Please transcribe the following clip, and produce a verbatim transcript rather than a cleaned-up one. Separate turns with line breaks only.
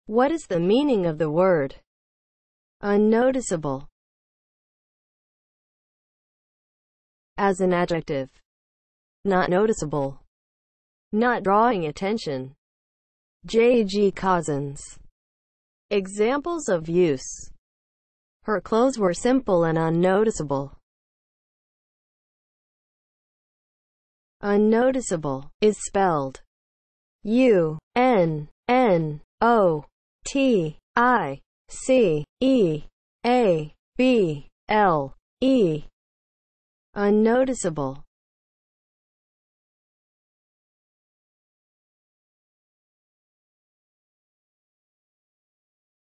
What is the meaning of the word unnoticeable as an adjective? Not noticeable, not drawing attention. J G Cozzens. Examples of use: her clothes were simple and unnoticeable. Unnoticeable is spelled U N N O T I C E A B L E. Unnoticeable.